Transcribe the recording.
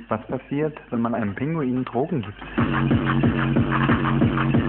Was passiert, wenn man einem Pinguin Drogen gibt?